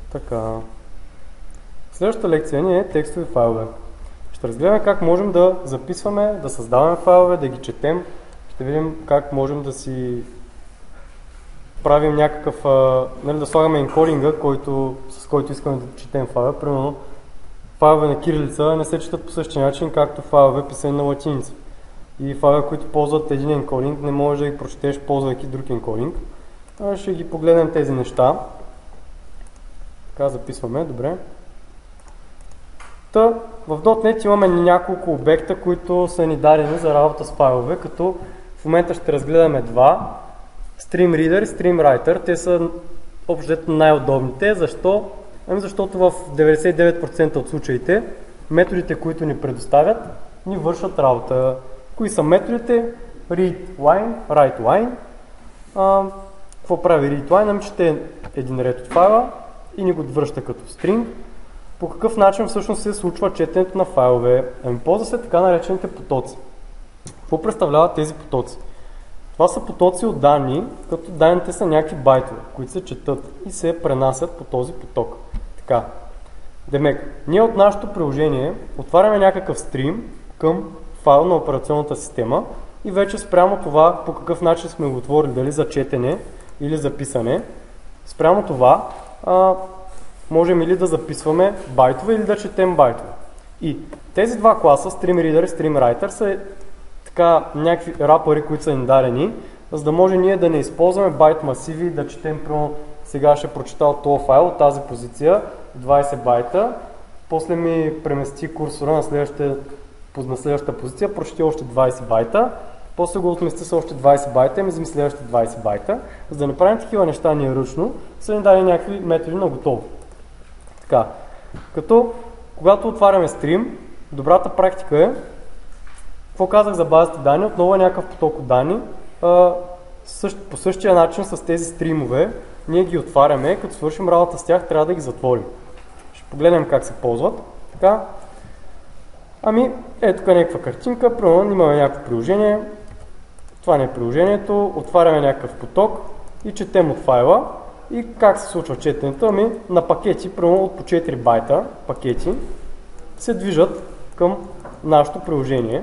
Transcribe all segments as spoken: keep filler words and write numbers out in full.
Така. Следващата лекция ни е текстови файлове. Ще разгледаме как можем да записваме, да създаваме файлове, да ги четем. Ще видим как можем да си правим някакъв, а, нали, да слагаме енкодинга, който, с който искаме да четем файлове. Примерно файлове на кирилица не се четат по същия начин, както файлове писани на латиница. И файлове, които ползват един енкодинг, не можеш да ги прочетеш, ползвайки друг енкодинг. А, ще ги погледнем тези неща. Така, записваме, добре. Та, в .дот нет имаме няколко обекта, които са ни дадени за работа с файлове, като в момента ще разгледаме два. StreamReader и StreamWriter. Те са общо най-удобните. Защо? Ами защото в деветдесет и девет процента от случаите методите, които ни предоставят, ни вършат работа. Кои са методите? readLine, writeLine. А, какво прави readLine? Ами чете един ред от файла и ни го връща като string. По какъв начин всъщност се случва четенето на файлове? Ами ползва се така наречените потоци. Какво представляват тези потоци? Това са потоци от данни, като данните са някакви байтове, които се четат и се пренасят по този поток. Така. Демек, ние от нашето приложение отваряме някакъв стрим към файл на операционната система и вече спрямо това по какъв начин сме го отворили, дали за четене или за писане, спрямо това а, можем или да записваме байтове или да четем байтове. И тези два класа, StreamReader и StreamWriter, са така някакви рапъри, които са ни дадени, за да може ние да не използваме байт масиви, да четем, примерно, сега ще прочета от този файл, от тази позиция, двайсет байта, после ми премести курсора на следващата, на следващата позиция, прочети още двайсет байта, после го отмести с още двайсет байта и ми вземи следващите двайсет байта. За да не правим такива неща ние ръчно, са ни дали някакви методи на готово. Така, като когато отваряме стрим, добрата практика е, какво казах за базите данни, отново е някакъв поток от данни. А, същ, по същия начин с тези стримове ние ги отваряме, като свършим работа с тях, трябва да ги затворим. Ще погледнем как се ползват. Така. Ами, ето тук е някаква картинка, примерно имаме някакво приложение, това не е приложението, отваряме някакъв поток и четем от файла. И как се случва четенето? Ами на пакети, примерно от по четири байта пакети, се движат към нашето приложение.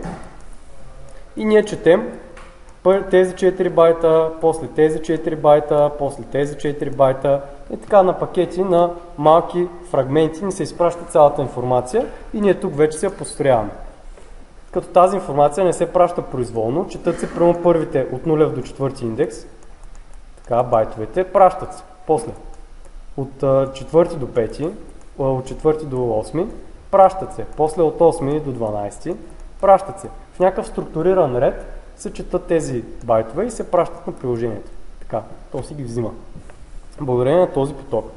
И ние четем тези четири байта, после тези четири байта, после тези четири байта и така на пакети, на малки фрагменти ни се изпраща цялата информация и ние тук вече се я построяваме. Като тази информация не се праща произволно, четат се прямо първите от нулев до четвърти индекс, така байтовете, пращат се. После от четвърти до пети, от четвърти до осми, пращат се. После от осми до дванайсети, пращат се. В някакъв структуриран ред се четат тези байтове и се пращат на приложението. Така, то си ги взима. Благодарение на този поток.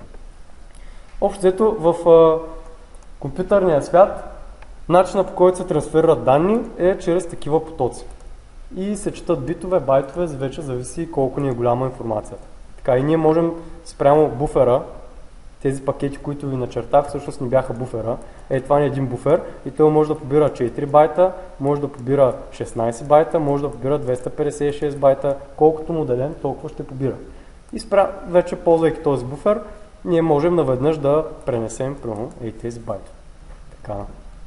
Общо взето в а, компютърния свят, начинът, по който се трансферират данни е чрез такива потоци. И се четат битове, байтове, вече зависи колко ни е голяма информацията. Така и ние можем спрямо буфера, тези пакети, които ви начертах, всъщност не бяха буфера. Е, това не е един буфер и той може да побира четири байта, може да побира шестнайсет байта, може да побира двеста петдесет и шест байта, колкото му дадем, толкова ще побира. И спря... вече ползвайки този буфер, ние можем наведнъж да пренесем прямо и тези байта. Така.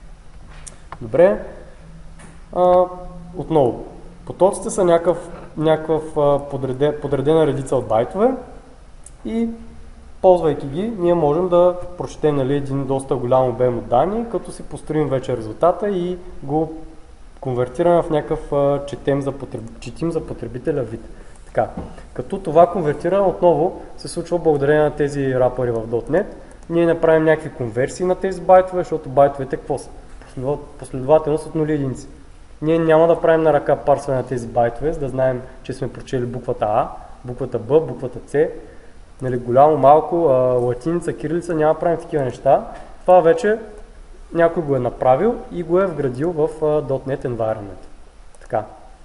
Добре. А, отново. Потоците са някакъв, някакъв подреден, подредена редица от байтове и ползвайки ги, ние можем да прочетем, нали, един доста голям обем от данни, като си построим вече резултата и го конвертираме в някакъв а, четем за потреб... четим за потребителя вид. Така. Като това конвертиране отново се случва благодарение на тези рапъри в .дот нет. Ние направим някакви конверсии на тези байтове, защото байтовете какво са? Последователност от нули единици. Ние няма да правим на ръка парсване на тези байтове, за да знаем, че сме прочели буквата А, буквата Б, буквата С, нали, голямо, малко, а, латиница, кирилица, няма да правим такива неща. Това вече някой го е направил и го е вградил в а, .дот нет environment. Така.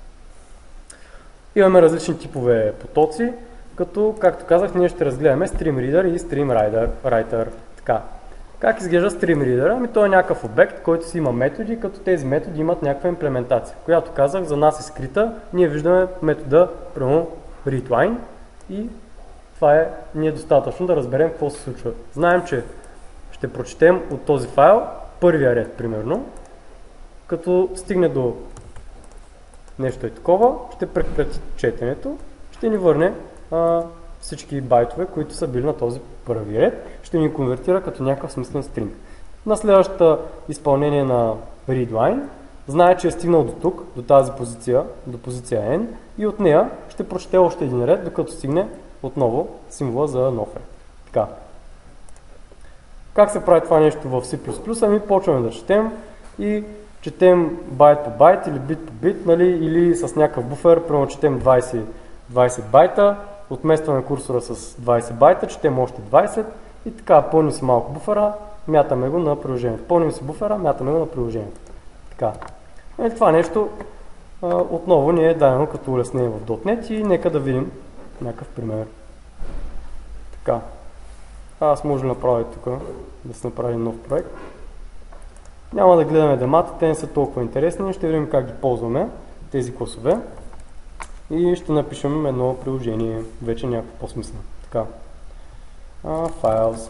Имаме различни типове потоци, като, както казах, ние ще разгледаме StreamReader и StreamWriter. Така. Как изглежда StreamReader? Ами той е някакъв обект, който си има методи, като тези методи имат някаква имплементация, която казах за нас е скрита. Ние виждаме метода, примерно readLine и това е, ни е достатъчно да разберем какво се случва. Знаем, че ще прочетем от този файл първия ред, примерно, като стигне до нещо е такова, ще прекрати четенето, ще ни върне а, всички байтове, които са били на този първи ред, ще ни конвертира като някакъв смислен стринг. На следващото изпълнение на readline, знае, че е стигнал до тук, до тази позиция, до позиция N, и от нея ще прочете още един ред, докато стигне отново символа за нов ред. Така. Как се прави това нещо в C++? Ами почваме да четем и четем байт по байт или бит по бит, нали, или с някакъв буфер, примерно четем двайсет, двайсет байта, отместваме курсора с двайсет байта, четем още двайсет и така пълним си малко буфера, мятаме го на приложението. Пълним си буфера, мятаме го на приложението. Така. И това нещо а, отново ни е дадено като улеснение в .дот нет и нека да видим някакъв пример. Така. Аз може да направя тук, да се направи нов проект. Няма да гледаме демата, те не са толкова интересни, ще видим как ги ползваме, тези класове. И ще напишем едно приложение, вече някакво по-смислено. Така. Uh, files.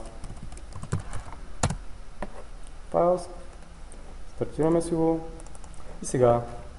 Files. Стартираме си го. И сега.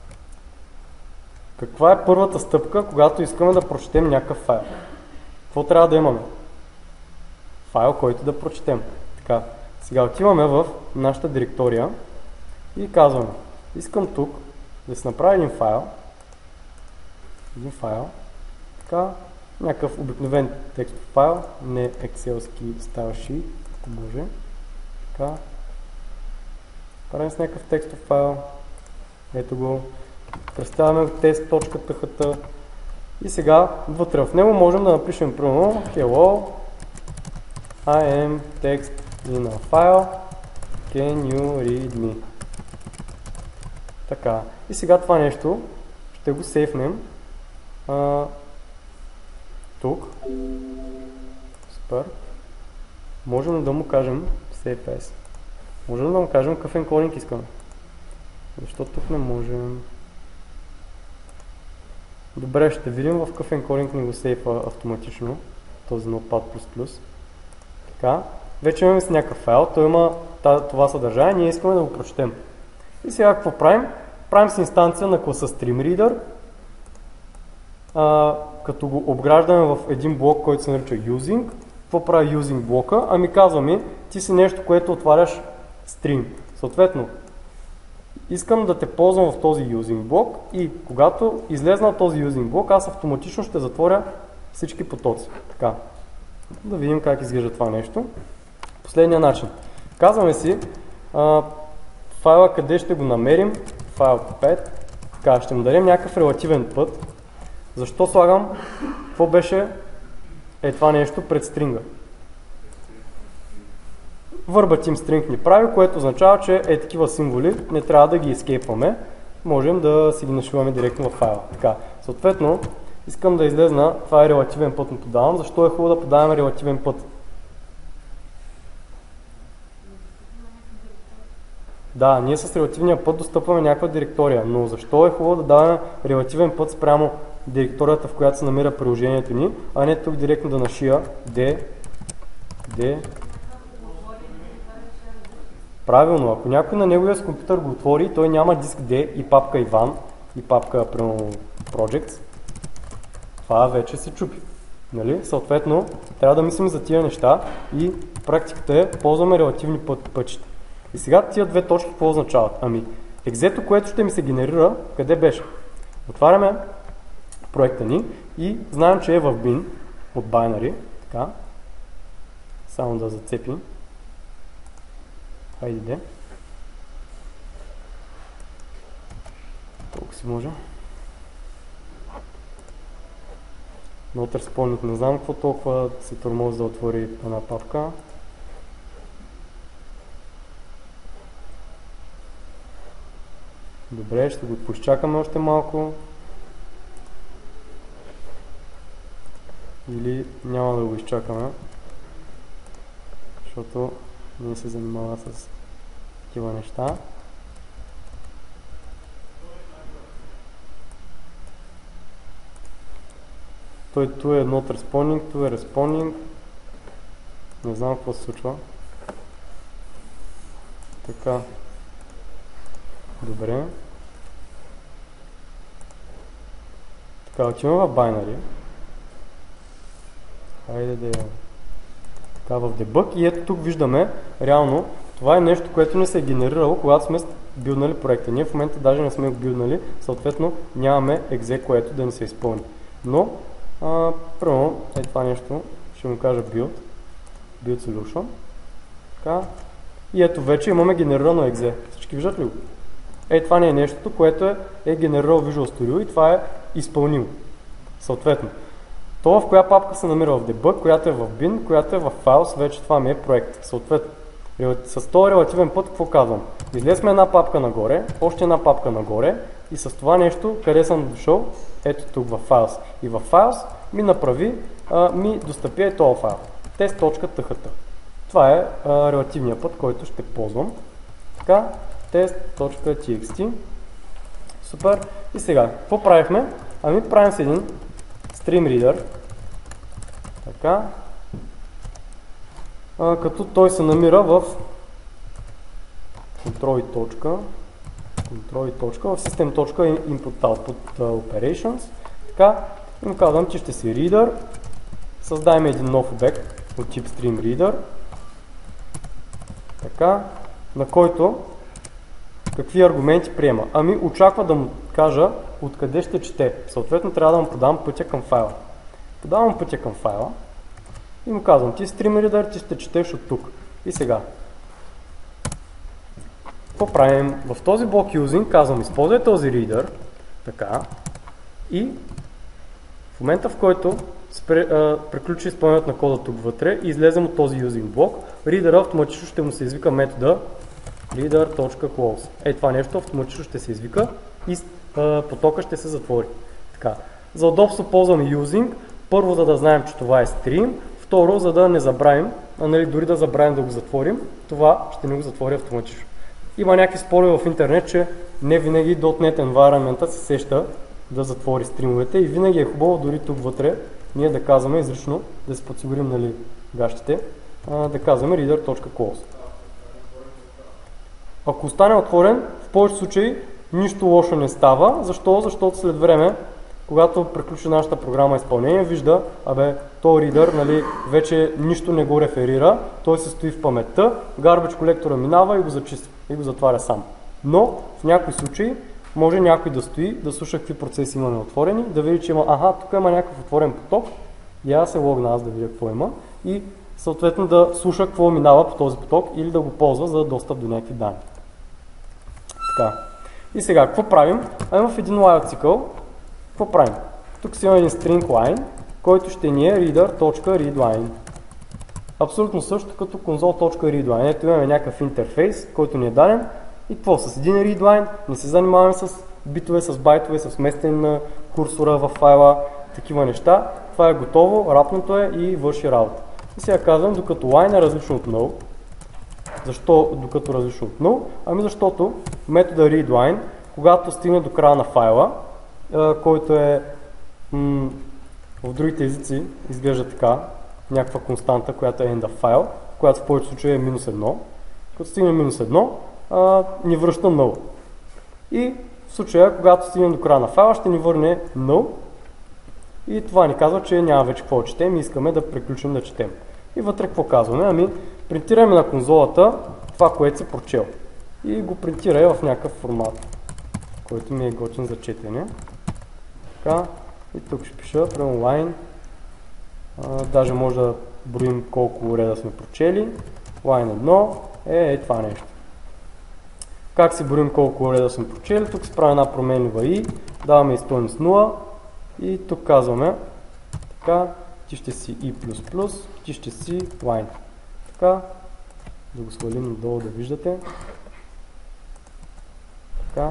Каква е първата стъпка, когато искаме да прочетем някакъв файл? Какво трябва да имаме? Файл, който да прочетем. Така. Сега отиваме в нашата директория и казваме, искам тук да се направи един файл, един файл, така, някакъв обикновен текстов файл, не екселски style sheet, ако може, така, правим с някакъв текстов файл, ето го, представяме test.txt и сега вътре в него можем да напишем примерно hello, I am text in a file, can you read me? Така, и сега това нещо ще го сейфнем а, тук. Супер. Можем да му кажем save as. Можем да му кажем какъв енкодинг искаме. Защо тук не можем? Добре, ще видим в какъв енкодинг ни го сейфа автоматично този Notepad++. Така, вече имаме с някакъв файл, той има това съдържание, ние искаме да го прочетем. И сега какво правим? Правим с инстанция на класа StreamReader, а, като го обграждаме в един блок, който се нарича using. Какво прави using блока? Ами казваме, ти си нещо, което отваряш stream. Съответно, искам да те ползвам в този using блок и когато излезна от този using блок, аз автоматично ще затворя всички потоци. Така. Да видим как изглежда това нещо. Последния начин. Казваме си а, файла къде ще го намерим. Файл пет. Така, ще му дадем някакъв релативен път. Защо слагам? Какво беше е това нещо пред стринга? Verbatim string ни прави, което означава, че е такива символи не трябва да ги ескейпваме. Можем да си ги нашиваме директно в файла. Така, съответно, искам да излезна, това е релативен път, но подавам. Защо е хубаво да подаваме релативен път? Да, ние с релативния път достъпваме някаква директория, но защо е хубаво да даваме релативен път спрямо директорията, в която се намира приложението ни, а не тук директно да нашия D, D. Правилно, ако някой на неговия с компютър го отвори, той няма диск D и папка Иван и папка, примерно, Projects, това вече се чупи. Нали? Съответно, трябва да мислим за тия неща и практиката е, ползваме релативни път, пътчета. И сега тия две точки какво означават? Ами, екзето, което ще ми се генерира, къде беше? Отваряме проекта ни и знаем, че е в bin от binary. Така. Само да зацепим. Хайде де. Толкова си може. Not responded, не знам какво толкова се тормози да отвори една папка. Добре, ще го поизчакаме още малко. Или няма да го изчакаме, защото не се занимава с такива неща. той ту е not responding, ту е responding. Не знам какво се случва. Така. Добре. Така, отиваме в binary. Хайде да я... Така, в debug и ето тук виждаме, реално, това е нещо, което не се е генерирало, когато сме билднали проекта. Ние в момента даже не сме го билднали, съответно нямаме екзе, което да ни се изпълни. Но, а, първо, е това нещо, ще му кажа build, build solution. Така. И ето вече имаме генерирано екзе. Всички виждат ли го? Е, това не е нещото, което е, е генерирал Visual Studio и това е изпълнимо. Съответно. Това в коя папка се намира в debug, която е в bin, която е в files, вече това ми е проект. Съответно. С този релативен път какво казвам? Излезме една папка нагоре, още една папка нагоре и с това нещо, къде съм дошъл, ето тук в files. И в files ми направи, а, ми достъпи е този файл. test.txt. Това е а, релативният път, който ще ползвам. Така, test.txt. Супер. И сега, какво правихме? Ами правим с един stream reader. Така. А, като той се намира в control и точка, control и точка, в system.input-output operations. Така, и му казвам, че ще си reader. Създаваме един нов обект от тип stream reader. Така, на който какви аргументи приема? Ами очаква да му кажа откъде ще чете. Съответно трябва да му подавам пътя към файла. Подавам пътя към файла и му казвам, ти stream reader, ти ще четеш от тук. И сега. Какво правим? В този блок using казвам, използвай този reader, така, и в момента в който спре, а, приключи изпълнението на кода тук вътре и излезем от този using блок, reader автоматично ще му се извика метода reader.close. Ей, това нещо автоматично ще се извика и а, потока ще се затвори. Така. За удобство ползвам using, първо за да знаем, че това е stream, второ за да не забравим, а нали, дори да забравим да го затворим, това ще ни го затвори автоматично. Има някакви спорове в интернет, че не винаги .дот нет environment се сеща да затвори стримовете и винаги е хубаво дори тук вътре ние да казваме изрично, да си подсигурим нали, гащите, а, да казваме reader.close. Ако остане отворен, в повечето случаи нищо лошо не става. Защо? Защото след време, когато приключи нашата програма изпълнение, вижда, абе, този reader нали, вече нищо не го реферира, той се стои в паметта, garbage колектора минава и го зачиства и го затваря сам. Но в някои случаи може някой да стои, да слуша какви процеси имаме отворени, да види, че има, аха, тук има някакъв отворен поток, и аз се логна аз да видя какво има и съответно да слуша какво минава по този поток или да го ползва за достъп до някакви данни. Така. И сега, какво правим? Ами в един while цикъл, какво правим? Тук си има един string line, който ще ни е reader.readline. Абсолютно също като console.readline. Ето имаме някакъв интерфейс, който ни е даден. И какво? С един readline не се занимаваме с битове, с байтове, с местен на курсора в файла, такива неща. Това е готово, рапното е и върши работа. И сега казвам, докато line е различно от null. Защо докато различно от null? Ами защото метода readline, когато стигне до края на файла, който е м- в другите езици изглежда така, някаква константа, която е end of file, която в повечето случаи е минус едно. Като стигне минус едно, а, ни връща null. И в случая, когато стигнем до края на файла, ще ни върне null. И това ни казва, че няма вече какво да четем и искаме да приключим да четем. И вътре какво казваме? Ами, принтираме на конзолата това, което си прочел. И го принтирай в някакъв формат, който ми е готин за четене. Така. И тук ще пиша прямо line. А, даже може да броим колко реда сме прочели. Line едно е, е това нещо. Как си броим колко реда сме прочели? Тук се прави една променлива i, даваме и стойност нула и тук казваме така, ти ще си i++, ти ще си line. Така, да го свалим надолу да виждате. Така.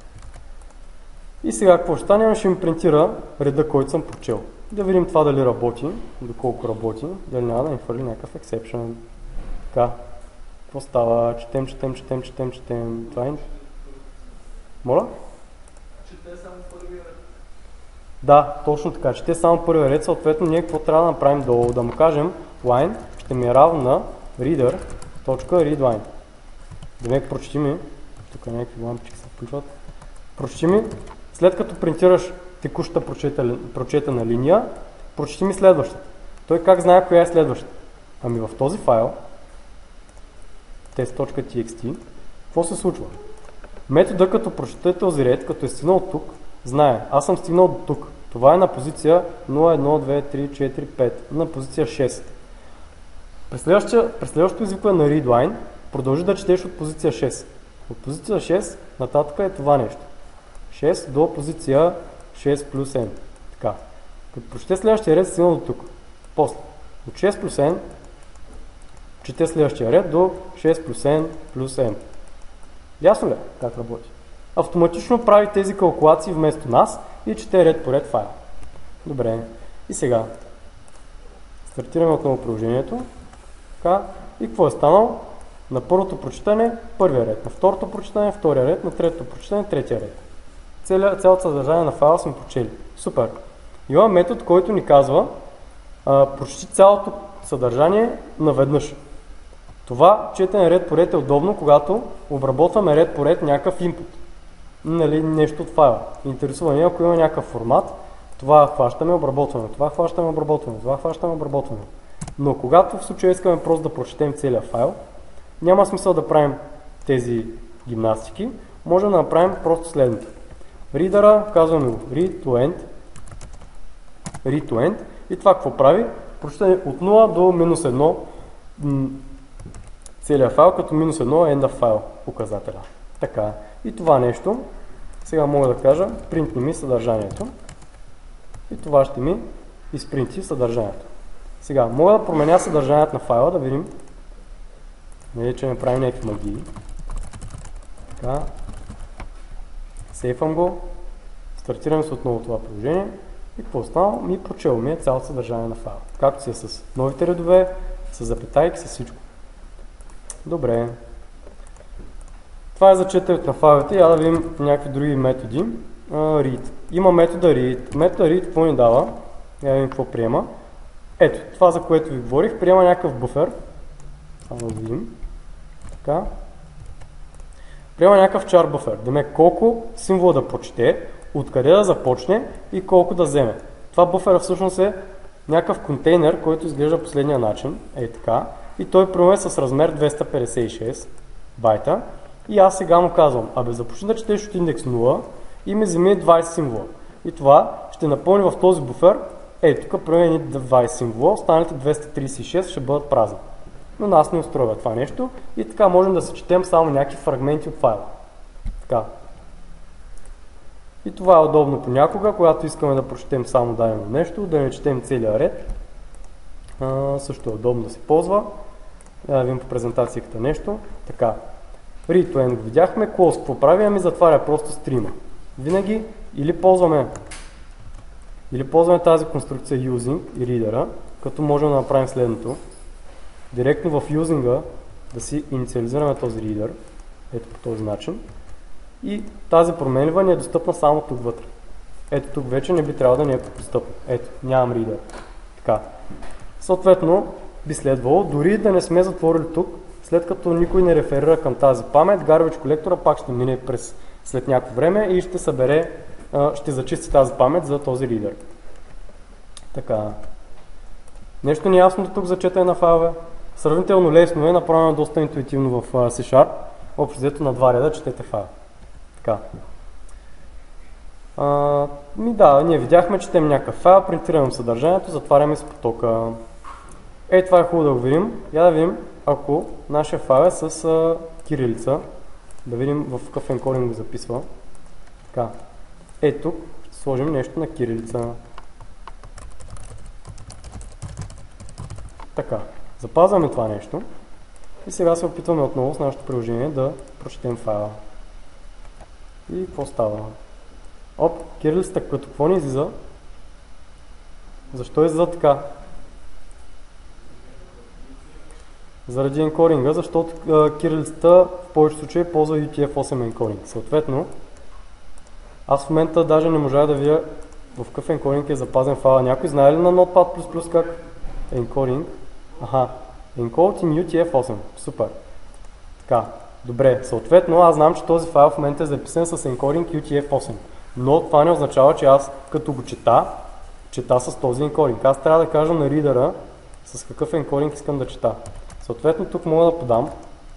И сега какво ще стане? Ще ми принтира реда, който съм прочел. Да видим това дали работи, доколко работи, дали няма да ни хвърли някакъв exception. Така. Какво става? Четем, четем, четем, четем, четем. Това е... Моля? Чете само в първия ред. Да, точно така, чете само първия ред, съответно ние какво трябва да направим долу, да му кажем line ще ми е равно на reader.readline. Демек прочети ми, тук някакви лампички се включват, прочети ми, след като принтираш текущата прочетена линия, прочети ми следващата. Той как знае коя е следващата? Ами в този файл, test.txt, какво се случва? Метода като прочете този ред, като е стигнал от тук, знае, аз съм стигнал до тук. Това е на позиция нула, едно, две, три, четири, пет, на позиция шест. През следващото извикване на readline продължи да четеш от позиция шест. От позиция шест нататък е това нещо. шест до позиция шест плюс n. Така. Като прочете следващия ред, стигна до тук. После. От шест плюс n чете следващия ред до шест плюс n плюс n. Ясно ли как работи? Автоматично прави тези калкулации вместо нас и чете ред по ред файл. Добре. И сега стартираме отново приложението. Така. И какво е станало? На първото прочитане първия ред, на второто прочитане втория ред, на третото прочитане третия ред. Цялото съдържание на файла сме прочели. Супер. Има метод, който ни казва а, прочети цялото съдържание наведнъж. Това четене ред по ред е удобно, когато обработваме ред по ред някакъв input. Нали, нещо от файла. Интересува ни, ако има някакъв формат, това хващаме, обработваме, това хващаме, обработваме, това хващаме, обработваме. Но когато в случая искаме просто да прочетем целия файл, няма смисъл да правим тези гимнастики, можем да направим просто следното. Reader-а, казваме го read to end, read to end и това какво прави? Прочитане от нула до минус едно целият файл, като минус едно е end of файл показателя. Така. И това нещо, сега мога да кажа, принтни ми съдържанието и това ще ми изпринти съдържанието. Сега, мога да променя съдържанието на файла, да видим, не че не правим някакви магии. Така. Сейфвам го, стартирам се отново това приложение и какво става? Ми прочел ми е цялото съдържание на файла. Както си е с новите редове, с запетайки, с всичко. Добре. Това е за четенето на файлите. Я да видим някакви други методи. Uh, read. Има метода read. Метода read какво ни дава? Я да видим какво приема. Ето, това за което ви говорих, приема някакъв буфер. Само да видим. Така. Приема някакъв char буфер. Демек колко символа да прочете, откъде да започне и колко да вземе. Това буфера всъщност е някакъв контейнер, който изглежда последния начин. Ей така. И той приема с размер двеста петдесет и шест байта. И аз сега му казвам, абе започни да четеш от индекс нула и ми вземи двайсет символа. И това ще напълни в този буфер. Ей, тук променя двайсет символа, останалите двеста трийсет и шест ще бъдат празни. Но нас не устроява това нещо и така можем да се четем само някакви фрагменти от файла. Така. И това е удобно понякога, когато искаме да прочетем само дадено нещо, да не четем целия ред. А, също е удобно да се ползва. Да видим по презентацията нещо. Така. Read to end го видяхме. Close какво прави? Ами затваря просто стрима. Винаги или ползваме или ползваме тази конструкция using и reader-а, като можем да направим следното. Директно в using-а да си инициализираме този reader, ето по този начин. И тази променлива ни е достъпна само тук вътре. Ето тук вече не би трябвало да ни е достъпна. Ето, нямам reader. Така. Съответно, би следвало, дори да не сме затворили тук, след като никой не реферира към тази памет, garbage колектора пак ще мине през след някакво време и ще събере, ще зачисти тази памет за този reader. Така. Нещо неясно до тук за четене на файлове. Сравнително лесно е, направено доста интуитивно в C-Sharp. Общо взето на два реда четете файл. Така. А, ми да, ние видяхме, четем някакъв файл, принтираме съдържанието, затваряме с потока. Ей, това е хубаво да го видим. Я да видим, ако нашия файл е с а, кирилица, да видим в какъв енкодинг го записва. Така. Ей, тук ще сложим нещо на кирилица. Така. Запазваме това нещо и сега се опитваме отново с нашето приложение да прочетем файла. И какво става? Оп, кирилицата като какво ни излиза? Защо излиза така? Заради енкодинга, защото а, кирилицата в повечето случаи ползва ю ти еф осем енкодинг. Съответно, аз в момента даже не можа да видя в какъв енкодинг е запазен файла. Някой знае ли на Notepad++ как? Encoding. Аха, encode in ю ти еф осем. Супер. Така, добре. Съответно, аз знам, че този файл в момента е записан с encoding ю ти еф осем. Но това не означава, че аз като го чета, чета с този енкодинг. Аз трябва да кажа на ридера с какъв енкодинг искам да чета. Съответно, тук мога да подам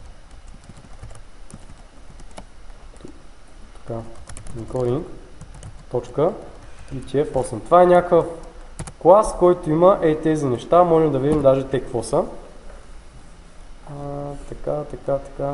така, encoding точка ю ти еф осем. Това е някакъв клас, който има ей тези неща. Можем да видим даже те какво са. А, така, така, така.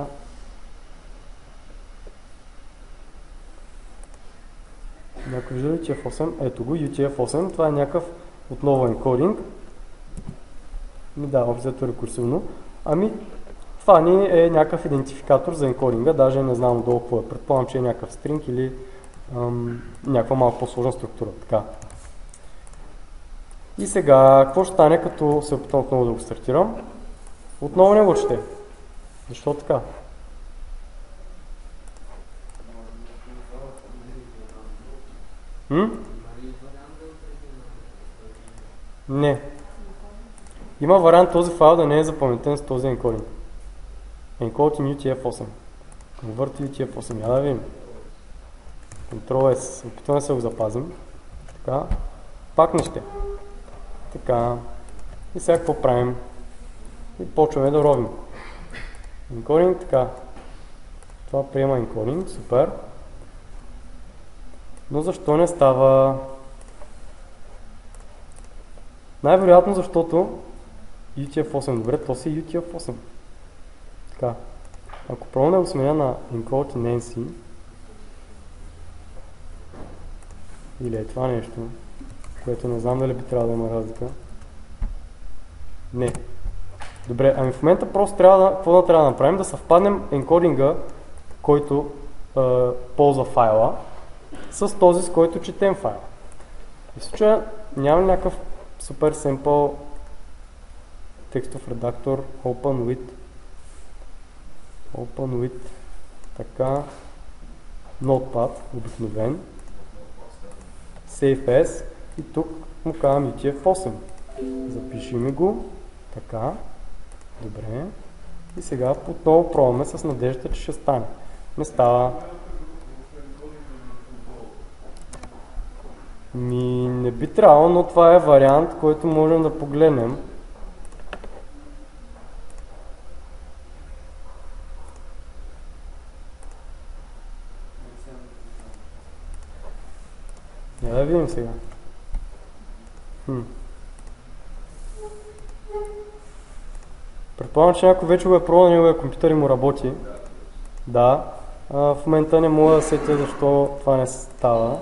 Някой вижда ю ти еф осем? Ето го, ю ти еф осем. Това е някакъв отново енкодинг. Ми да, обзето рекурсивно. Ами, това ни е някакъв идентификатор за енкодинга. Даже не знам долу какво е. Предполагам, че е някакъв стринг или ам, някаква малко по-сложна структура. Така. И сега, какво ще стане, като се опитам отново да го стартирам? Отново не го чете. Защо така? М? Не. Има вариант този файл да не е запаметен с този енкодинг. Encode in ю ти еф осем. Convert ю ти еф осем. Я да видим. Ctrl S. Опитваме да се го запазим. Така. Пак не ще. Така. И сега какво правим? И почваме да ровим. Encoding, така. Това приема encoding. Супер. Но защо не става? Най-вероятно защото ю ти еф осем, добре, то си ю ти еф осем. Така. Ако пробвам да го сменя на encode in N C, или е това нещо, което не знам дали би трябвало да има разлика. Не. Добре, ами в момента просто трябва да, какво да трябва да направим? Да съвпаднем енкодинга, който е, ползва файла, с този, с който четем файла. В случая няма някакъв супер simple текстов редактор, open with, open with, така, Notepad, обикновен, save as, и тук му казвам ю ти еф осем. Запиши ми го, така, добре, и сега отново пробваме с надеждата, че ще стане. Не става. Ми не би трябвало, но това е вариант, който можем да погледнем. Я да видим сега. Хм. Предполагам, че някой вече го е пробвал на неговия компютър и му работи. Да. А, в момента не мога да сетя защо това не става.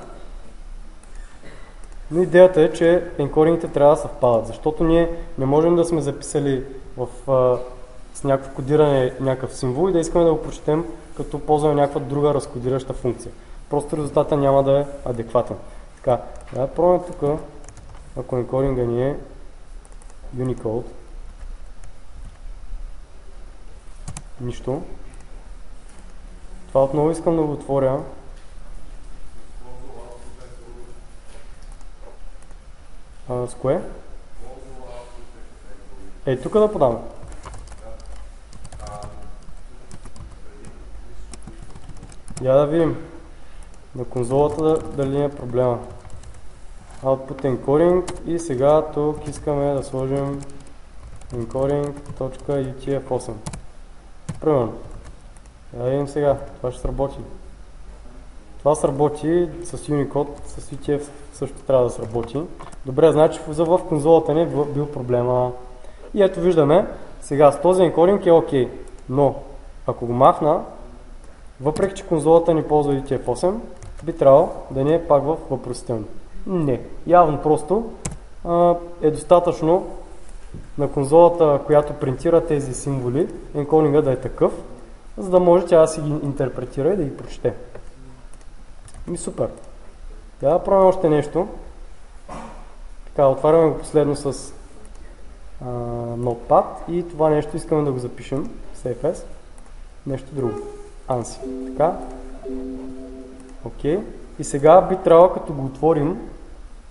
Но идеята е, че енкодингите трябва да съвпадат, защото ние не можем да сме записали в, а, с някакво кодиране някакъв символ и да искаме да го прочетем, като ползваме някаква друга разкодираща функция. Просто резултата няма да е адекватен. Така, да пробваме тук, ако енкодинга ни е Unicode. Нищо. Това отново искам да го отворя. А, с кое? Ей, тук да подам. Я да видим на конзолата дали е проблема. Output encoding и сега тук искаме да сложим encoding.ю ти еф осем. Примерно. Я да видим сега, това ще сработи. Това сработи с Unicode, с ю ти еф също трябва да сработи. Добре, значи в конзолата не е бил проблема. И ето виждаме, сега с този енкодинг е окей, но ако го махна, въпреки че конзолата ни ползва ю ти еф осем, би трябвало да ни е пак в въпросителни. Не, явно просто а, е достатъчно на конзолата, която принтира тези символи, енкодинга да е такъв, за да може тя да си ги интерпретира и да ги прочете. Ми супер. Трябва да пробваме още нещо. Така, отваряме го последно с а, Notepad и това нещо искаме да го запишем в Save As. Нещо друго. ANSI. Така. Окей. И сега би трябвало, като го отворим,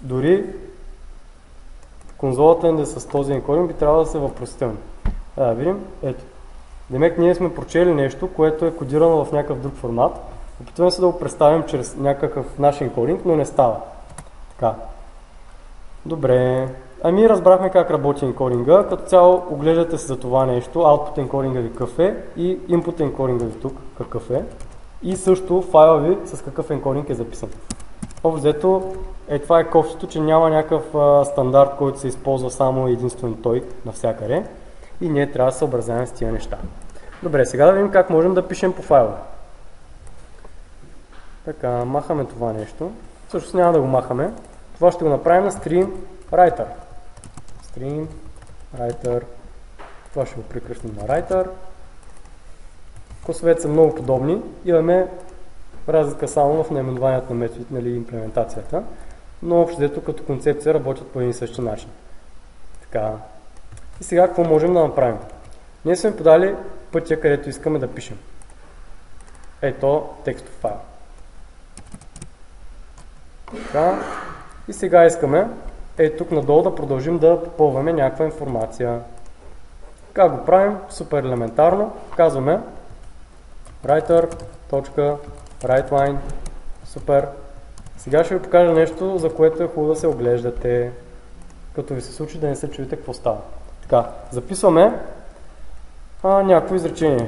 дори конзолата ни да е с този енкодинг, би трябвало да се въпросителни. Да, да видим. Ето. Демек ние сме прочели нещо, което е кодирано в някакъв друг формат. Опитваме се да го представим чрез някакъв наш енкодинг, но не става. Така. Добре. Ами разбрахме как работи енкодинга. Като цяло оглеждате се за това нещо. Output енкодинга ви какъв е и input енкодинга ви тук какъв е. И също файла ви с какъв енкодинг е записан. Общо е това е кофтито, че няма някакъв а, стандарт, който се използва само единствено той навсякъде. И ние трябва да се съобразяваме с тия неща. Добре, сега да видим как можем да пишем по файла. Така, махаме това нещо. Всъщност няма да го махаме. Това ще го направим на stream writer. Stream writer. Това ще го прекръстим на writer. Косовете са много подобни. Имаме разлика само в наименованието на методите, нали, имплементацията. Но общо взето като концепция работят по един и същи начин. Така. И сега какво можем да направим? Ние сме подали пътя, където искаме да пишем. Ето текстов файл. Така. И сега искаме ето тук надолу да продължим да попълваме някаква информация. Как го правим? Супер елементарно. Казваме writer.writeLine. Супер. Сега ще ви покажа нещо, за което е хубаво да се оглеждате. Като ви се случи да не се чуете какво става. Така, записваме а, някакво изречение.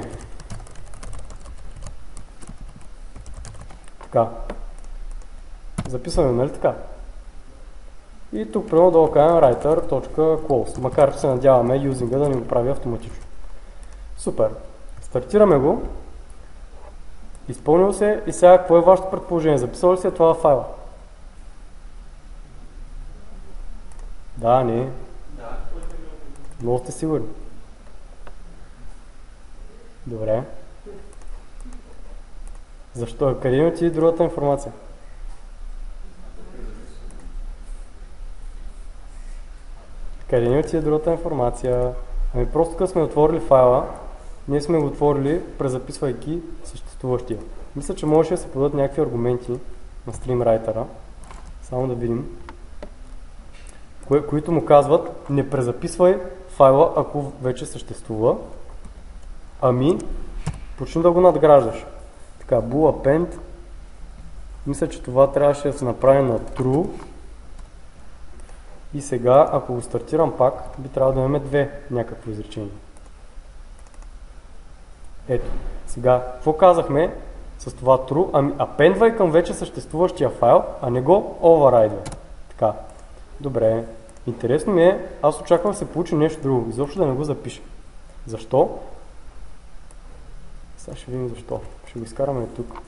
Така. Записваме, нали така? И тук прямо долу казвам writer.close, макар че се надяваме юзинга да ни го прави автоматично. Супер. Стартираме го. Изпълнил се и сега какво е вашето предположение? Записал ли се това в файла? Да, не. Много сте сигурни. Добре. Защо? Къде има ти другата информация? Къде има ти другата информация? Ами просто като сме отворили файла, ние сме го отворили, презаписвайки съществуващия. Мисля, че може да се подадат някакви аргументи на StreamWriter-а. Само да видим. Кои, които му казват, не презаписвай файла, ако вече съществува. Ами, почни да го надграждаш. Така, bool append. Мисля, че това трябваше да се направи на true. И сега, ако го стартирам пак, би трябвало да имаме две някакво изречение. Ето, сега, какво казахме с това true? Ами, апендвай към вече съществуващия файл, а не го override. Така, добре. Интересно ми е, аз очаквам да се получи нещо друго, изобщо да не го запиша. Защо? Сега ще видим защо. Ще го изкараме тук.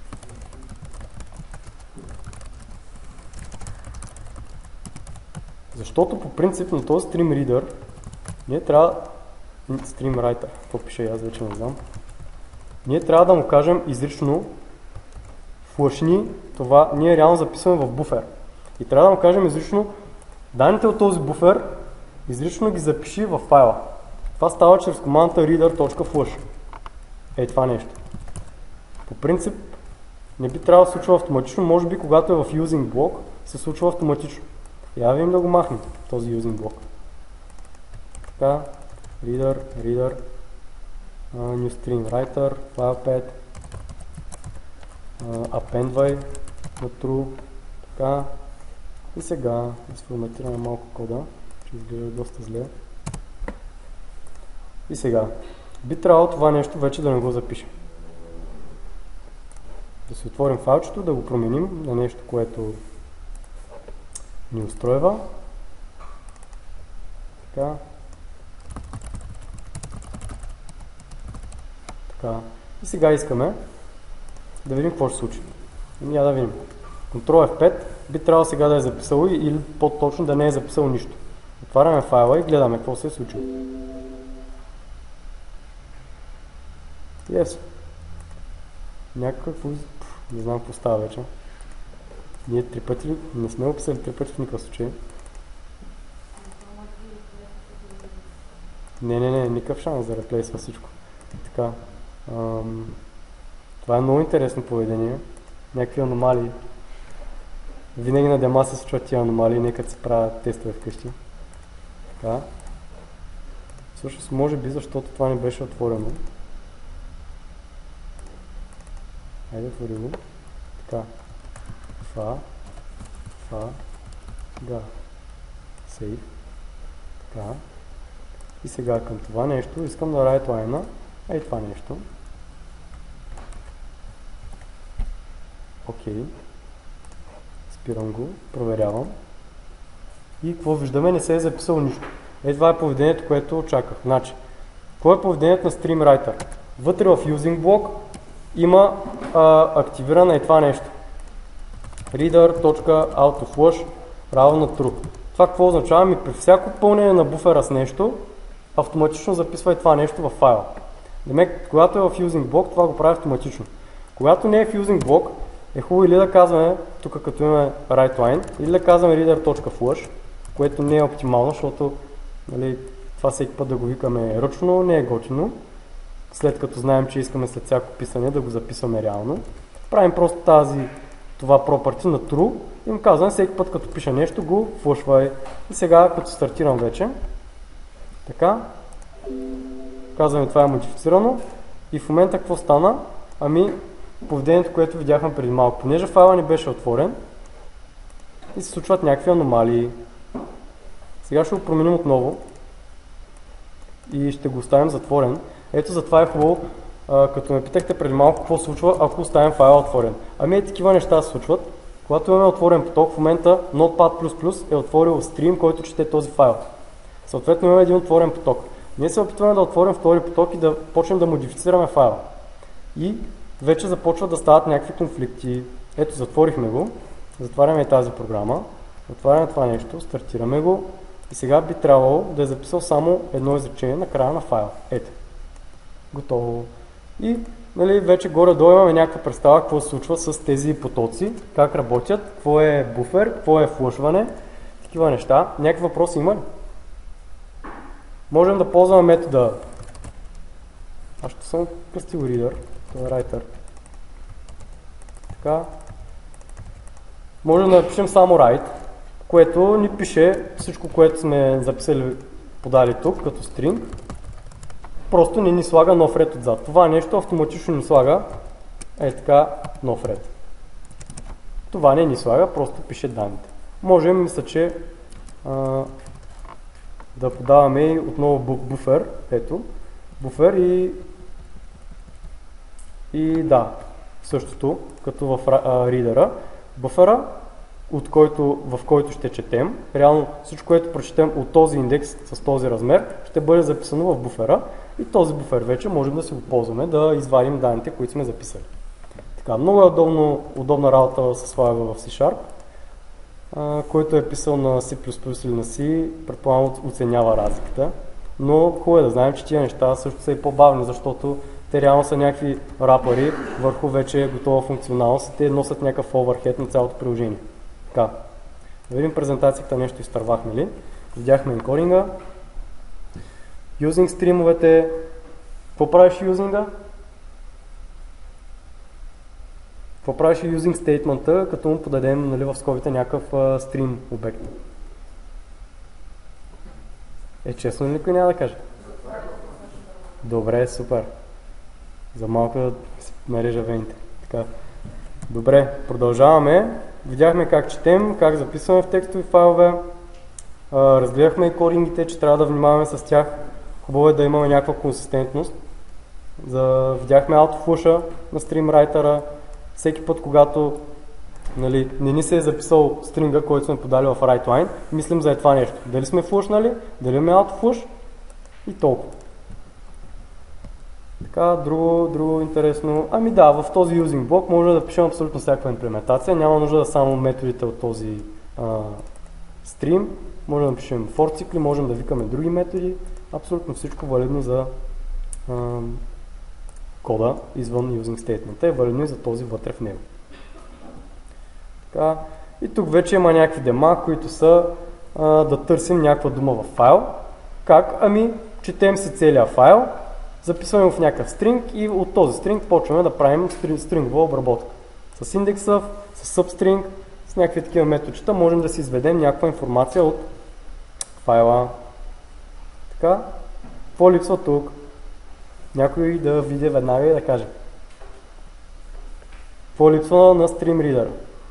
Защото по принцип на този StreamReader ние трябва... StreamWriter, какво пише аз вече не знам. Ние трябва да му кажем изрично флъшни това, ние реално записваме в буфер. И трябва да му кажем изрично данните от този буфер, изрично ги запиши в файла. Това става чрез командата reader.flush. Е това нещо. По принцип не би трябвало да се случва автоматично, може би когато е в using блок се случва автоматично. Я видим да го махнем този using блок. Така, reader, reader, uh, new stream writer, filepad, uh, appendвай на true, така. И сега да сформатираме малко кода, че изглежда доста зле. И сега, би трябвало това нещо вече да не го запишем. Да си отворим файлчето, да го променим на нещо, което ни устройва. Така. Така. И сега искаме да видим какво ще се случи. Ние да видим. контрол еф пет би трябвало сега да е записал или по-точно да не е записал нищо. Отваряме файла и гледаме какво се е случило. Yes. Някакво... Не знам какво става вече. Ние три пъти ли? Не сме описали три пъти в никакъв случай. Не, не, не, никакъв шанс да реплейсва всичко. Така. Ам... Това е много интересно поведение. Някакви аномалии. Винаги на дема се случват тия аномалии, нека се правят тестове вкъщи. Така. Всъщност може би, защото това не беше отворено. Хайде, отвори го. Така. Фа. Фа. Да. Сейв. Така. И сега към това нещо искам да райтлайна. Ей това нещо. Окей. Спирам го, проверявам. И какво виждаме? Не се е записало нищо. Е, това е поведението, което очаквах. Значи, какво е поведението на StreamWriter? Вътре в Using блок има а, активирано е това нещо. Reader.autoflush равно на true. Това какво означава? Ми при всяко пълнение на буфера с нещо, автоматично записва и това нещо в файла. Демек, когато е в Using блок, това го прави автоматично. Когато не е в Using блок, е хубаво или да казваме, тук като имаме WriteLine, или да казваме reader.flush, което не е оптимално, защото нали, това всеки път да го викаме ръчно, не е готино. След като знаем, че искаме след всяко писане да го записваме реално. Правим просто тази, това property на true и му казваме всеки път като пиша нещо го флъшвай. И сега като стартирам вече, така, казваме това е модифицирано и в момента какво стана? Ами поведението, което видяхме преди малко. Понеже файла не беше отворен и се случват някакви аномалии. Сега ще го променим отново и ще го оставим затворен. Ето затова е хубаво, а, като ме питахте преди малко какво случва, ако оставим файла отворен. Ами е такива неща се случват. Когато имаме отворен поток, в момента Notepad++ е отворил стрим, който чете този файл. Съответно имаме един отворен поток. Ние се опитваме да отворим втори поток и да почнем да модифицираме файла. И вече започват да стават някакви конфликти. Ето, затворихме го, затваряме и тази програма, отваряме това нещо, стартираме го и сега би трябвало да е записал само едно изречение на края на файла. Ето. Готово. И нали, вече горе-долу имаме някаква представа какво се случва с тези потоци, как работят, какво е буфер, какво е флъшване, такива неща. Някакви въпроси има ли? Можем да ползваме метода. Аз ще съм кръстил reader, това е writer. Така. Можем да напишем само write, което ни пише всичко, което сме записали, подали тук, като string. Просто не ни слага нов ред отзад. Това нещо автоматично ни слага е така нов ред. Това не ни слага, просто пише данните. Можем, мисля, че а, да подаваме и отново буфер, ето, буфер и и да, същото, като в а, ридера. Буфера, от който, в който ще четем, реално всичко, което прочетем от този индекс с този размер, ще бъде записано в буфера и този буфер вече можем да си го ползваме, да извадим данните, които сме записали. Така, много е удобно, удобна работа с файла в C-Sharp, а, който е писал на C++ или на C, предполагам оценява разликата, но хубаво е да знаем, че тия неща също са и по-бавни, защото те реално са някакви рапъри върху вече готова функционалност и те носят някакъв оверхед на цялото приложение. Така, да видим презентацията, нещо изтървахме ли. Видяхме енкодинга. Юзинг стримовете. Какво правиш юзинга? Какво правиш юзинг стейтмента, като му подадем нали, в скобите някакъв стрим обект? Е, честно ли никой няма да каже? Добре, супер. За малко да си нарежа вените. Така. Добре, продължаваме. Видяхме как четем, как записваме в текстови файлове. А, разгледахме и кодингите, че трябва да внимаваме с тях. Хубаво е да имаме някаква консистентност. За... Видяхме autoflush на StreamWriter. Всеки път, когато нали, не ни се е записал стринга, който сме подали в WriteLine, мислим за това нещо. Дали сме флъшнали, дали имаме autoflush и толкова. Така, друго, друго интересно. Ами да, в този using блок може да пишем абсолютно всякаква имплементация. Няма нужда да само методите от този а, стрим. Може да напишем for цикли, можем да викаме други методи. Абсолютно всичко валидно за а, кода извън using statement. Е валидно и за този вътре в него. Така, и тук вече има някакви дема, които са а, да търсим някаква дума в файл. Как? Ами, четем си целия файл. Записваме в някакъв стринг и от този стринг почваме да правим стрингова обработка. С индекса, с substring, някакви такива методчета можем да си изведем някаква информация от файла. Така, какво липсва тук? Някой да види веднага и да каже. Какво липсва на StreamReader?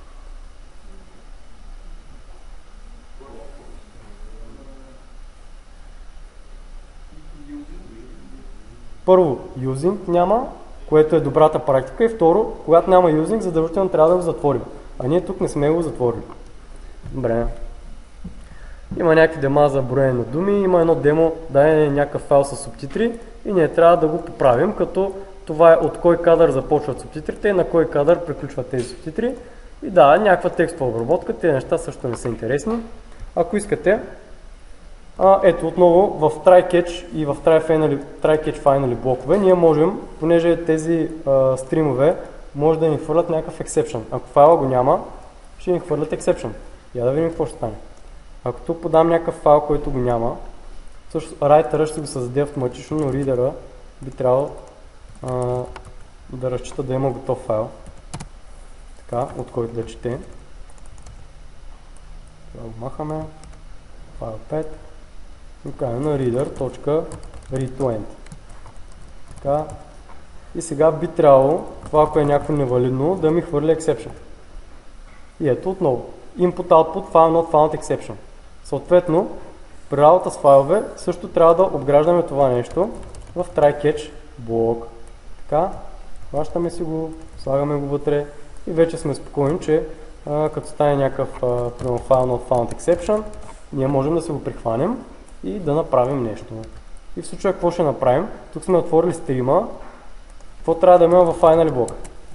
Първо, юзинг няма, което е добрата практика, и второ, когато няма юзинг, задължително трябва да го затворим. А ние тук не сме го затворили. Добре. Има някакви дема за броене на думи, има едно демо, да е някакъв файл с субтитри и ние трябва да го поправим, като това е от кой кадър започват субтитрите и на кой кадър приключват тези субтитри. И да, някаква текстова обработка, тези неща също не са интересни. Ако искате, а, ето отново в try-catch и в try-catch finally блокове ние можем, понеже тези а, стримове може да ни хвърлят някакъв exception. Ако файла го няма, ще ни хвърлят exception. Я да видим какво ще стане. Ако тук подам някакъв файл, който го няма, също райтера ще го създаде автоматично, но ридера би трябвало а, да разчита да има готов файл, така, от който да чете. Това го махаме, файл пет, и кажем на reader.readToEnd. Така, и сега би трябвало, това ако е някакво невалидно, да ми хвърли exception. И ето отново, input-output file not found exception. Съответно, при работа с файлове също трябва да обграждаме това нещо в try-catch блок. Така, хващаме си го, слагаме го вътре и вече сме спокойни, че а, като стане някакъв file not found exception, ние можем да се го прихванем и да направим нещо. И в случая какво ще направим? Тук сме отворили стрима. Какво трябва да има в finally блок?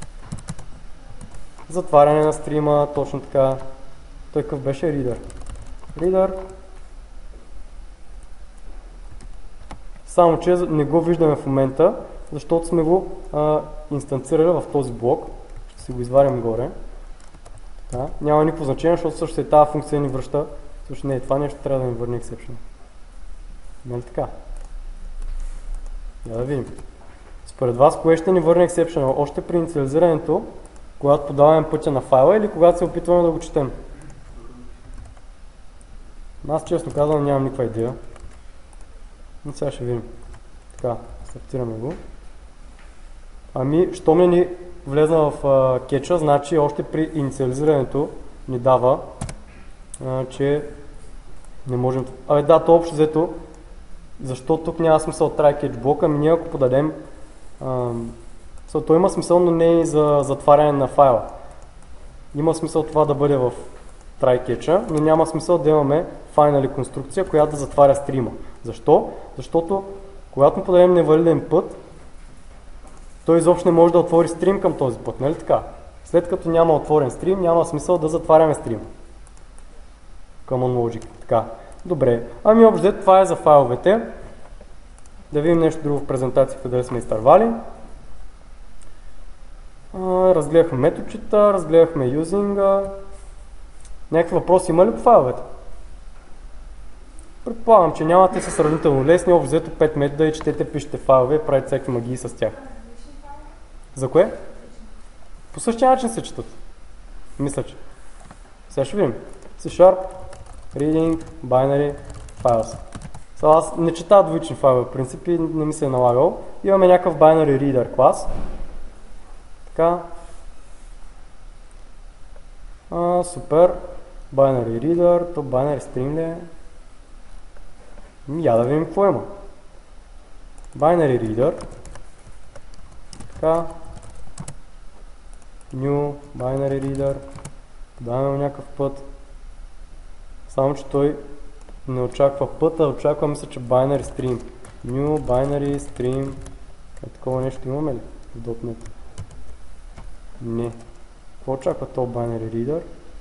Затваряне на стрима, точно така. Той какъв беше? Reader. Reader. Само че не го виждаме в момента, защото сме го а, инстанцирали в този блок. Ще си го изварим горе. Така. Няма никакво значение, защото също е тази функция ни връща. Също не е това нещо, трябва да ни върне exception. Нали така? Я да видим. Според вас, кое ще ни върне exception? Още при инициализирането, когато подаваме пътя на файла или когато се опитваме да го четем? Аз честно казвам нямам никаква идея. Но сега ще видим. Така, стартираме го. Ами, що ми ни влезна в uh, кетча, значи още при инициализирането ни дава, uh, че не можем... Абе да, то общо взето, защо тук няма смисъл try-catch блока, ами ние ако подадем... Uh, so, то има смисъл, но не и за затваряне на файла. Има смисъл това да бъде в try-catch, но няма смисъл да имаме finally конструкция, която да затваря стрима. Защо? Защото когато му подадем невалиден път, той изобщо не може да отвори стрим към този път, нали така? След като няма отворен стрим, няма смисъл да затваряме стрим. Common logic. Така. Добре. Ами общо това е за файловете. Да видим нещо друго в презентацията, къде сме изтървали. Разгледахме методчета, разгледахме юзинга. Някакви въпроси има ли по файловете? Предполагам, че няма, те са сравнително лесни, общо взето пет метода и четете, пишете файлове и правите всякакви магии с тях. За кое? По същия начин се четат. Мисля, че. Сега ще видим. C-Sharp, Reading, Binary, Files. Сега аз не чета двоични файлове, в принцип и не ми се е налагал. Имаме някакъв Binary Reader клас. Така. А, супер. Binary Reader, то Binary String ли е? Я да видим какво има. Binary Reader. Така. New Binary Reader. Даваме някакъв път. Само, че той не очаква пъта, очаква мисля, че Binary Stream. New Binary Stream. Е, такова нещо имаме ли в .дот нет? Не. Какво очаква то Binary Reader?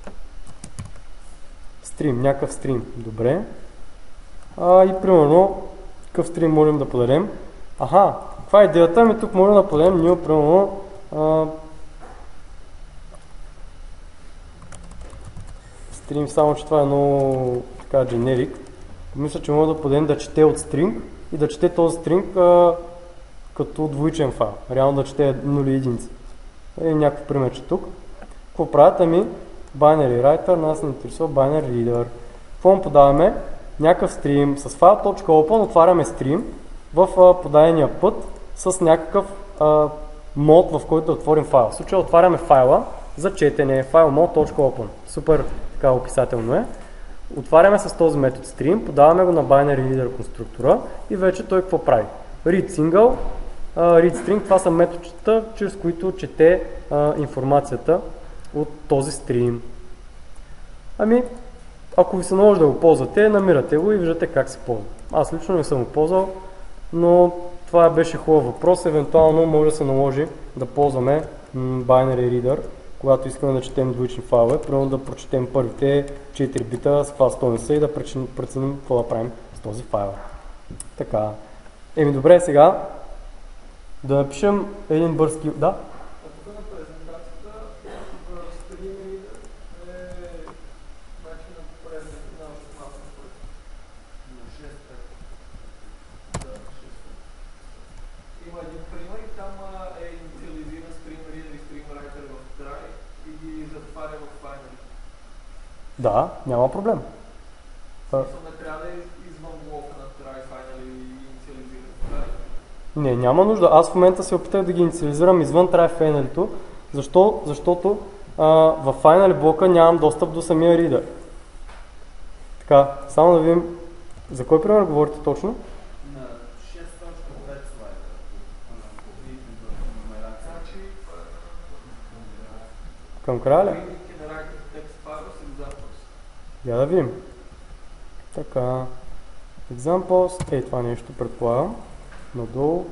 Стрим, някакъв стрим. Добре. А, и примерно, какъв стрим можем да подадем? Аха, каква е идеята ми? Тук можем да подадем new, примерно, а, стрим, само че това е много така generic. Мисля, че може да подадем да чете от стринг и да чете този стринг а, като двоичен файл. Реално да чете нули единици. Е, някакво примерче тук. Какво правят? Ами, binary writer, нас не интересува binary reader. Какво му подаваме? Някакъв стрим с file.open, отваряме стрим в а, подадения път с някакъв а, мод, в който да отворим файл. В случая отваряме файла за четене, filemode.open. Супер така описателно е. Отваряме с този метод stream, подаваме го на binary reader конструктора и вече той какво прави? Read single, uh, read string, това са методчета, чрез които чете uh, информацията от този стрим. Ами, ако ви се наложи да го ползвате, намирате го и виждате как се ползва. Аз лично не съм го ползвал, но това беше хубав въпрос. Евентуално може да се наложи да ползваме binary reader, когато искаме да четем двоични файлове, примерно да прочетем първите четири бита с каква стойност и да преценим какво да правим с този файл. Така. Еми добре, сега да напишем един бърз кил. Да? Тук на презентацията в Stream Reader е начин на презент на автоматно на шест пет. Има един пример и там е инициализиран Stream Reader и Stream Writer в Try и ги затваря в Final. Да, няма проблем. Смисъл не трябва да е извън блока на Try Final и инициализиран в Try. Не, няма нужда. Аз в момента се опитах да ги инициализирам извън try final-то. Защо? Защото а, в final блока нямам достъп до самия reader. Така, само да видим за кой пример говорите точно? На шест точка пет слайда. Към края ли? Я да видим. Така. Examples. Ей, това нещо предполагам. Надолу.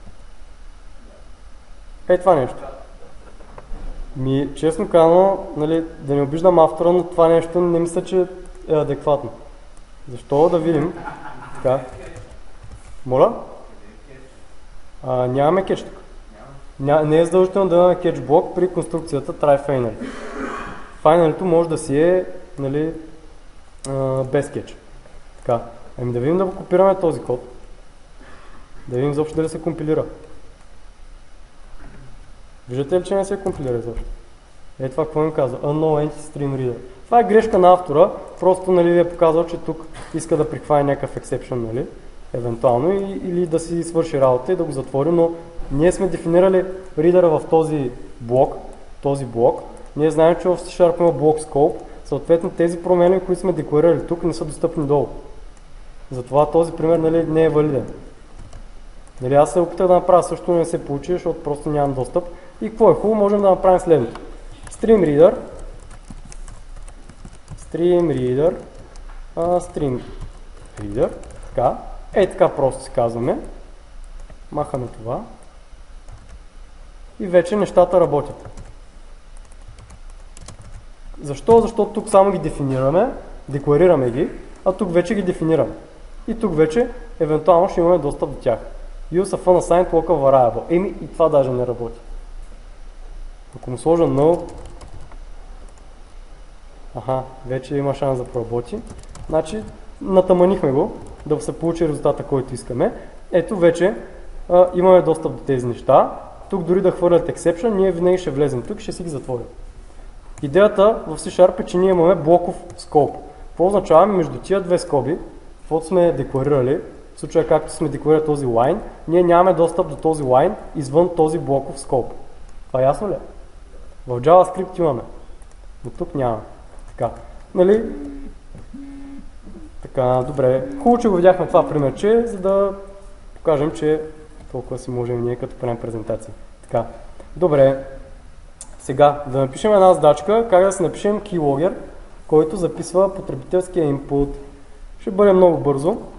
Ей, това нещо. Ми, честно казано, нали, да не обиждам автора, но това нещо не мисля, че е адекватно. Защо? Да видим. Така. Моля? А, нямаме кетч тук. Ня, не е задължително да имаме кетч блок при конструкцията try final. Final-то може да си е, нали, а, без кетч. Така. Ами да видим да го копираме този код. Да видим изобщо дали се компилира. Виждате ли, че не се компилира изобщо? Е, това какво им казва? Unknown Entity Stream Reader. Това е грешка на автора, просто нали, ви е показал, че тук иска да прихване някакъв exception, нали, евентуално, и, или да си свърши работа и да го затвори, но ние сме дефинирали ридера в този блок, този блок. Ние знаем, че в C-Sharp има блок scope, съответно тези промени, които сме декларирали тук, не са достъпни долу. Затова този пример нали, не е валиден. Нали, аз се опитах да направя също, не се получи, защото просто нямам достъп. И какво е хубаво, можем да направим следното. Stream Reader, Stream Reader, а, Stream Reader, така, е така просто си казваме. Махаме това. И вече нещата работят. Защо? Защото тук само ги дефинираме, декларираме ги, а тук вече ги дефинираме. И тук вече, евентуално, ще имаме достъп до тях. Use a fun assigned local variable. Еми и това даже не работи. Ако му сложа null, аха, вече има шанс да проработи. Значи, натаманихме го, да се получи резултата, който искаме. Ето вече а, имаме достъп до тези неща. Тук дори да хвърлят exception, ние винаги ще влезем тук и ще си ги затворим. Идеята в C-Sharp е, че ние имаме блоков scope. Какво означава между тия две скоби, каквото сме декларирали, в случая както сме декларирали този line, ние нямаме достъп до този line извън този блоков scope. Това ясно ли? В JavaScript имаме, но тук нямаме. Така, нали? Така, добре. Хубаво, че го видяхме това примерче, за да покажем, че толкова си можем ние като правим презентации. Така, добре. Сега, да напишем една задачка, как да си напишем keylogger, който записва потребителския input. Ще бъде много бързо.